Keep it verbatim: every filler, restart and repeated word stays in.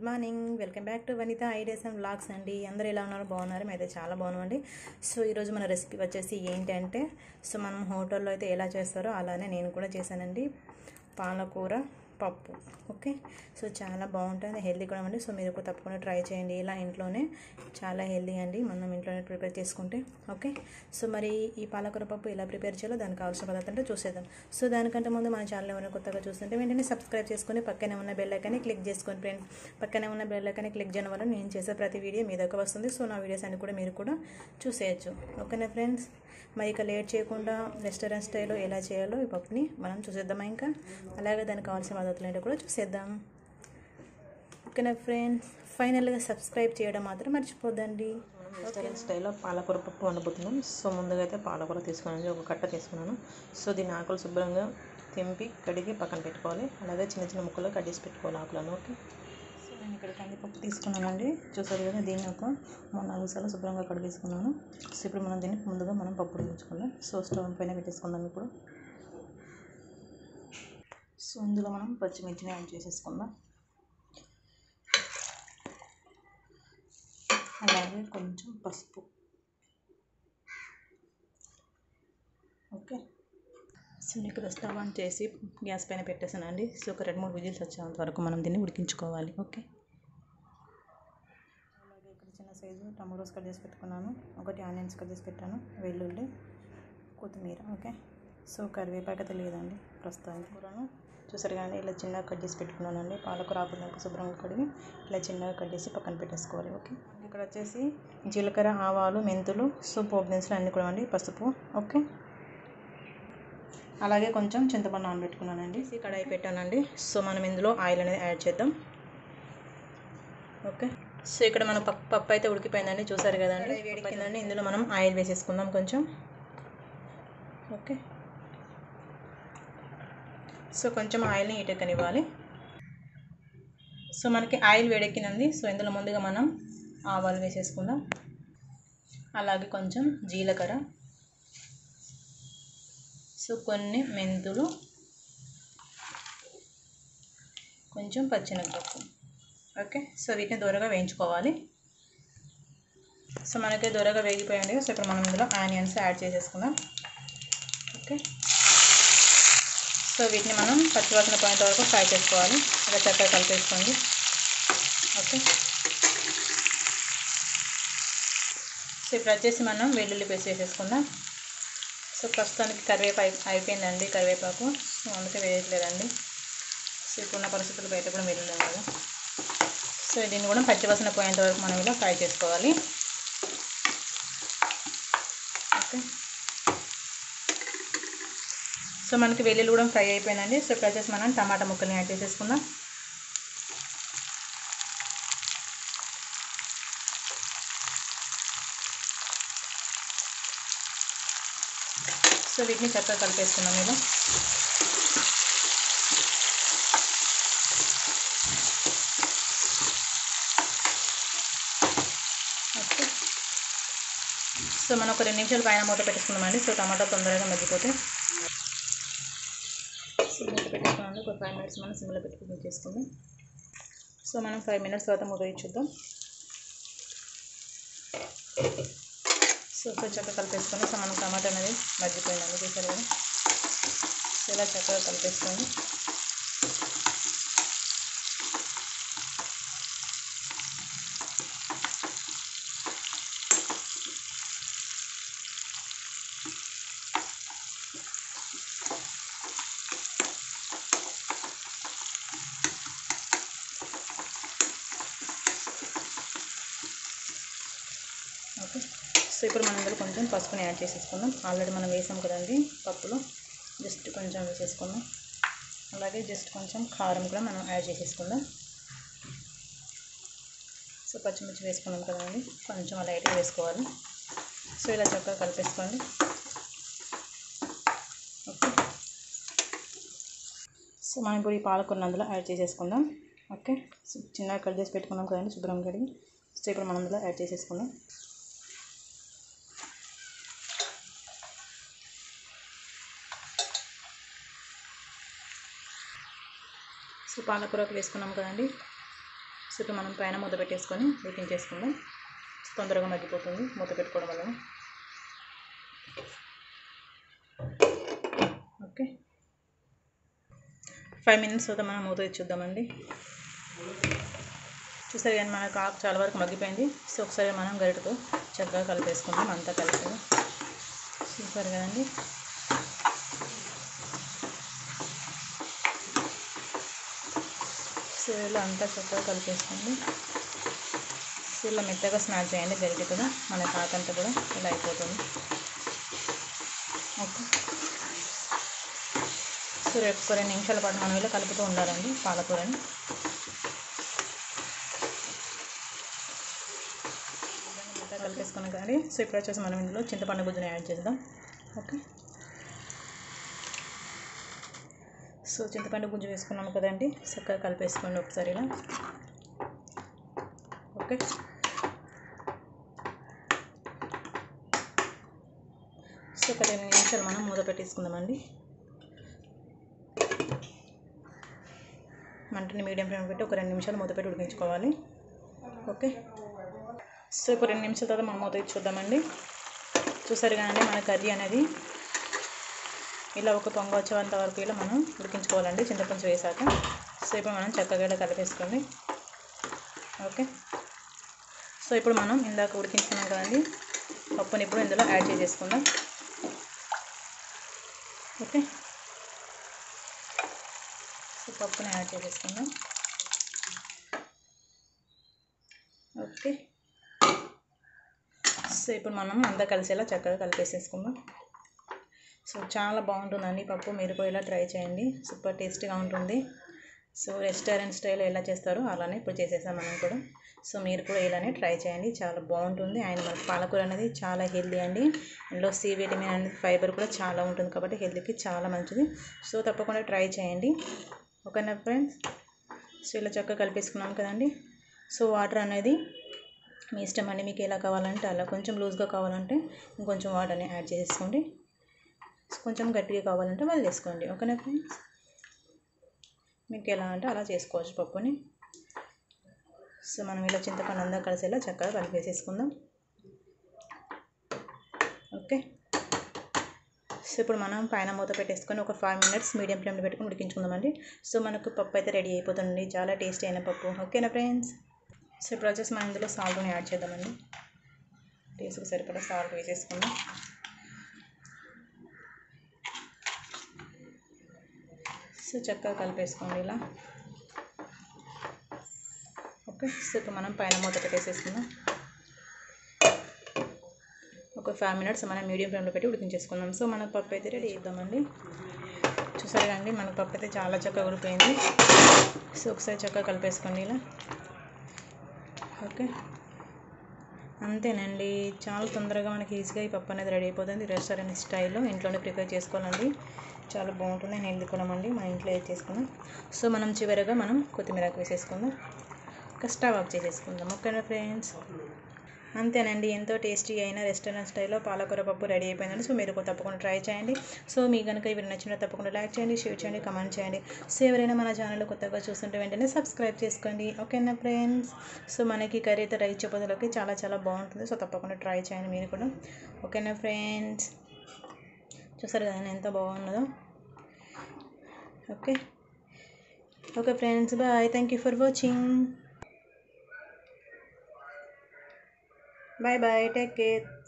Morning welcome back to Vanitha ideas and vlogs అండి. అందరూ ఎలా ఉన్నారు? బాగున్నారు? మేమైతే చాలా బాగున్నామండి. సో ఈరోజు మన రెసిపీ వచ్చేసి ఏంటంటే, సో మనం హోటల్లో అయితే ఎలా చేస్తారో అలానే నేను కూడా చేశానండి. పాలకూర పప్పు. ఓకే, సో చాలా బాగుంటుంది, హెల్దీ కూడా అండి. సో మీరు కూడా తప్పకుండా ట్రై చేయండి. ఇలా ఇంట్లోనే చాలా హెల్దీ అండి, మనం ఇంట్లోనే ప్రిపేర్ చేసుకుంటే. ఓకే, సో మరి ఈ పాలకూర పప్పు ఎలా ప్రిపేర్ చేయాలో దానికి కావాల్సిన పదార్థాలు చూసేద్దాం. సో దానికంటే ముందు మన ఛానల్ ఎవరైనా కొత్తగా చూస్తుంటే వెంటనే సబ్స్క్రైబ్ చేసుకొని పక్కనే ఉన్న బెల్ ఐకాన్ని క్లిక్ చేసుకొని ఫ్రెండ్స్. పక్కనే ఉన్న బెల్ ఐకాన్ని క్లిక్ చేయడం వల్ల నేను చేసే ప్రతి వీడియో మీ దగ్గర వస్తుంది. సో నా వీడియోస్ అన్ని కూడా మీరు కూడా చూసేయచ్చు. ఓకేనా ఫ్రెండ్స్, మరి ఇక లేట్ చేయకుండా రెస్టారెంట్ స్టైల్లో ఎలా చేయాలో ఈ పప్పుని మనం చూసేద్దామా. ఇంకా అలాగే దానికి కావాల్సిన పదార్థాలు ఏంటో కూడా చూసేద్దాం. ఓకేనా ఫ్రెండ్స్, ఫైనల్గా సబ్స్క్రైబ్ చేయడం మాత్రం మర్చిపోద్దండి. రెస్టారెంట్ స్టైల్లో పాలకూర పప్పు వండబోతున్నాం. సో ముందుగా అయితే పాలకూర తీసుకున్నాను, ఒక కట్ట తీసుకున్నాను. సో దీని ఆకులు శుభ్రంగా తెంపి కడిగి పక్కన పెట్టుకోవాలి. అలాగే చిన్న చిన్న ముక్కలు కట్ చేసి పెట్టుకోవాలి ఆకులను. ఓకే, సో నేను ఇక్కడ కందిపప్పు తీసుకున్నానండి. చూసారు కదా, దీన్ని ఒక మూడు నాలుగు సార్లు శుభ్రంగా కడిగేసుకున్నాను. సో ఇప్పుడు మనం దీన్ని ముందుగా మనం పప్పు ఉడికించుకుందాం. సో స్టవ్ పైన పెట్టేసుకుందాం ఇప్పుడు. సో ఇందులో మనం పచ్చిమిర్చిని యాడ్ చేసేసుకుందాం. అలాగే కొంచెం పసుపు. ఓకే, సో ఇక్కడ స్టవ్ ఆన్ చేసి గ్యాస్ పైన పెట్టేసానండి. సో ఒక రెండు మూడు విజిల్స్ వచ్చేంత వరకు మనం దీన్ని ఉడికించుకోవాలి. ఓకే, అలాగే ఇక్కడ చిన్న సైజు టమాటోస్ కట్ చేసి పెట్టుకున్నాను, ఒకటి ఆనియన్స్ కట్ చేసి పెట్టాను, వెల్లుల్లి, కొత్తిమీర. ఓకే, సో కరివేపాకు అయితే లేదండి ప్రస్తుతానికి. కూరను చూసారు కానీ ఇలా చిన్నగా కట్ చేసి పెట్టుకున్నానండి. పాలకూర ఆకులకు శుభ్రంగా కడిగి ఇలా చిన్నగా కట్ చేసి పక్కన పెట్టేసుకోవాలి. ఓకే, ఇక్కడ వచ్చేసి జీలకర్ర, ఆవాలు, మెంతులు, సో పోపు దినుసులు అన్నీ కూడా అండి, పసుపు. ఓకే, అలాగే కొంచెం చింతపండు నానబెట్టుకున్నానండి. కడాయి పెట్టానండి. సో మనం ఇందులో ఆయిల్ అనేది యాడ్ చేద్దాం. ఓకే, సో ఇక్కడ మన పప్పు పప్పు అయితే ఉడికిపోయిందండి. చూసారు కదండి, వేడికిందండి. ఇందులో మనం ఆయిల్ వేసేసుకుందాం కొంచెం. ఓకే, సో కొంచెం ఆయిల్ని హీటెక్కనివ్వాలి. సో మనకి ఆయిల్ వేడెక్కిందండి. సో ఇందులో ముందుగా మనం ఆవాలు వేసేసుకుందాం. అలాగే కొంచెం జీలకర్ర, సో కొన్ని మెంతులు, కొంచెం పచ్చెనగపప్పు. ఓకే, సో వీటిని దూరగా వేయించుకోవాలి. సో మనకి దూరగా వేగిపోయండి. సో ఇప్పుడు మనం ఇందులో ఆనియన్స్ యాడ్ చేసేసుకుందాం. ఓకే, సో వీటిని మనం పచ్చివాసన పోయేంత వరకు ఫ్రై చేసుకోవాలి. ఇలా చక్కగా కలిపేసుకోండి. ఓకే, సో ఇప్పుడు వచ్చేసి మనం వెల్లుల్లి పేస్ట్ వేసేసుకుందాం. సో ప్రస్తుతానికి కరివేపాకు అయిపోయిందండి, కరివేపాకు. సో అందుకే వేయట్లేదండి. సో ఇప్పుడున్న పరిస్థితులు బయట కూడా వెల్లుల్లి కదా. సో దీన్ని కూడా పచ్చివాసన పోయేంత వరకు మనం ఇలా ఫ్రై చేసుకోవాలి. ఓకే, సో మనకి వెల్లుల్లి కూడా ఫ్రై అయిపోయిందండి. సో ఇప్పుడు వచ్చేసి మనం టమాటా ముక్కల్ని యాడ్ చేసేసుకుందాం. సో వీటిని చక్కగా కలిపేసుకున్నాం ఇలా. ఓకే, సో మనం ఒక రెండు నిమిషాలు పైన మూత పెట్టేసుకున్నామండి. సో టమాటా తొందరగా మగ్గిపోతే. సో మూత పెట్టేసుకున్నాను. ఒక ఫైవ్ మినిట్స్ మనం సిమ్లో పెట్టుకుని చేసుకుందాం. సో మనం ఫైవ్ మినిట్స్ తర్వాత మూత ఇచ్చుద్దాం. సో సో చక్కగా కలిపేసుకొని, సో మనం టమాటా అనేది మగ్గిపోయిందండి. చూసారు కదా, సో ఇలా చక్కగా కలిపేసుకోండి. ఓకే, సో ఇప్పుడు మనం ఇందులో కొంచెం పసుపుని యాడ్ చేసేసుకుందాం. ఆల్రెడీ మనం వేసాం కదండి పప్పులో, జస్ట్ కొంచెం వేసేసుకుందాం. అలాగే జస్ట్ కొంచెం కారం కూడా మనం యాడ్ చేసేసుకుందాం. సో పచ్చిమిర్చి వేసుకున్నాం కదండి, కొంచెం లైట్గా వేసుకోవాలి. సో ఇలా చక్కగా కలిపేసుకోండి. ఓకే, సో మనం ఇప్పుడు ఈ పాలకూరను అందులో యాడ్ చేసేసుకుందాం. ఓకే, సో చిన్నగా కట్ చేసి పెట్టుకున్నాం కదండి శుభ్రం కడిగి. సో ఇప్పుడు మనం అందులో యాడ్ చేసేసుకుందాం. సో పాలకూరకు వేసుకున్నాం కదండి. ఇప్పుడు మనం పైన మూత పెట్టేసుకొని ఉడికించేసుకుందాం. తొందరగా మగ్గిపోతుంది మూత పెట్టుకోవడం వల్ల. ఓకే, ఫైవ్ మినిట్స్ తర్వాత మనం మూత ఇచ్చుద్దామండి. చూసారు కానీ మనకు ఆకు చాలా వరకు మగ్గిపోయింది. సో ఒకసారి మనం గరిటతో చక్కగా కలిపేసుకుందాం అంతా కలిపి. సూపర్ కదండి. సో ఇలా అంతా చక్కగా కలిపేసుకోండి. సో ఇలా మెత్తగా స్మాష్ చేయండి గరిటె కూడా, మన కాకంతా కూడా ఇలా అయిపోతుంది. ఓకే, సో రేపు ఒక రెండు నిమిషాల పాటు మనం ఇలా కలుపుతూ ఉండాలండి పాలకూరని. మెత్తగా కలిపేసుకున్నాం కానీ సో ఇప్పుడు వచ్చేసి మనం ఇందులో చింతపండు గుజ్జుని యాడ్ చేద్దాం. ఓకే, సో చింతపండు గుజ్జు వేసుకున్నాము కదండి, చక్కగా కలిపేసుకోండి ఒకసారి ఇలా. ఓకే, సో ఒక రెండు నిమిషాలు మనం మూత పెట్టేసుకుందామండి. మంటని మీడియం ఫ్లేమ్ పెట్టి ఒక రెండు నిమిషాలు మూత పెట్టి ఉడికించుకోవాలి. ఓకే, సో ఇప్పుడు రెండు నిమిషాల తర్వాత మనం మూత ఇచ్చి చూద్దామండి. చూసారు కానీ మన కర్రీ అనేది ఇలా ఒక పొంగ వచ్చేంత వరకు ఇలా మనం ఉడికించుకోవాలండి చింతపులుసు వేసాక. సో ఇప్పుడు మనం చక్కగా ఇలా కలిపేసుకోండి. ఓకే, సో ఇప్పుడు మనం ఇందాక ఉడికించుకున్నాం కదండి పప్పుని ఇప్పుడు ఇందులో యాడ్ చేసేసుకుందాం. ఓకే, సో పప్పుని యాడ్ చేసేసుకుందాం. ఓకే, సో ఇప్పుడు మనం అంతా కలిసేలా చక్కగా కలిపేసేసుకుందాం. సో చాలా బాగుంటుందండి పప్పు, మీరు కూడా ఇలా ట్రై చేయండి, సూపర్ టేస్టీగా ఉంటుంది. సో రెస్టారెంట్ స్టైల్లో ఎలా చేస్తారో అలానే ఇప్పుడు చేసేసాం మనం కూడా. సో మీరు కూడా ఇలానే ట్రై చేయండి, చాలా బాగుంటుంది. అండ్ మనకు పాలకూర అనేది చాలా హెల్దీ అండి, ఇందులో సి విటమిన్ అనేది ఫైబర్ కూడా చాలా ఉంటుంది కాబట్టి హెల్త్కి చాలా మంచిది. సో తప్పకుండా ట్రై చేయండి. ఓకేనా ఫ్రెండ్స్, సో ఇలా చక్కగా కలిపేసుకున్నాం కదండి. సో వాటర్ అనేది మీ ఇష్టం అండి, మీకు ఎలా కావాలంటే అలా. కొంచెం లూజ్గా కావాలంటే ఇంకొంచెం వాటర్ని యాడ్ చేసుకోండి, కొంచెం గట్టిగా కావాలంటే వాళ్ళు చేసుకోండి. ఓకేనా ఫ్రెండ్స్, మీకు ఎలా అంటే అలా చేసుకోవచ్చు పప్పుని. సో మనం ఇలా చింతపండు అంతా కలిసేలా చక్కగా కలిపేసేసుకుందాం. ఓకే, సో ఇప్పుడు మనం పైన మూత పెట్టేసుకొని ఒక ఫైవ్ మినిట్స్ మీడియం ఫ్లేమ్లో పెట్టుకొని ఉడికించుకుందామండి. సో మనకు పప్పు అయితే రెడీ అయిపోతుంది, చాలా టేస్టీ అయిన పప్పు. ఓకేనా ఫ్రెండ్స్, సో ఇప్పుడు వచ్చేసి మనం ఇందులో సాల్ట్ని యాడ్ చేద్దామండి. టేస్ట్కి సరిపడా సాల్ట్ వేసేసుకుందాం. సో చక్కగా కలిపేసుకోండి ఇలా. ఓకే, సో ఇప్పుడు మనం పైన మూత పెట్టేసేసుకుందాం. ఒక ఫైవ్ మినిట్స్ మనం మీడియం ఫ్లేమ్లో పెట్టి ఉడికించేసుకుందాం. సో మన పప్పు అయితే రెడీ చేద్దామండి. చూసారు కండి మన పప్పు అయితే చాలా చక్కగా ఉడిపోయింది. సో ఒకసారి చక్కగా కలిపేసుకోండి ఇలా. ఓకే, అంతేనండి, చాలా తొందరగా మనకి ఈజీగా ఈ పప్పు అనేది రెడీ అయిపోతుంది. రెస్టారెంట్ స్టైల్లో ఇంట్లోనే ప్రిపేర్ చేసుకోవాలండి, చాలా బాగుంటుంది. నేను హెల్తీ కూడా అండి, మా ఇంట్లో ఏది చేసుకుందాం. సో మనం చివరిగా మనం కొత్తిమీరకు వేసేసుకుందాం, ఒక స్టవ్ ఆఫ్ చేసేసుకుందాం. ఓకేనా ఫ్రెండ్స్, అంతేనండి, ఎంతో టేస్టీ అయిన రెస్టారెంట్ స్టైల్లో పాలకూర పప్పు రెడీ అయిపోయిందండి. సో మీరు తప్పకుండా ట్రై చేయండి. సో మీకు కనుక ఇవి నచ్చినా తప్పకుండా లైక్ చేయండి, షేర్ చేయండి, కమెంట్ చేయండి. సో ఎవరైనా మన ఛానల్ కొత్తగా చూస్తుంటే వెంటనే సబ్స్క్రైబ్ చేసుకోండి. ఓకేనా ఫ్రెండ్స్, సో మనకి కర్రీ అయితే రైస్ చపాతీలోకి చాలా చాలా బాగుంటుంది. సో తప్పకుండా ట్రై చేయండి మీరు కూడా. ఓకేనా ఫ్రెండ్స్, చూసారు కదా ఎంత బాగున్నదో. Okay okay friends, bye, thank you for watching. Bye bye, take care.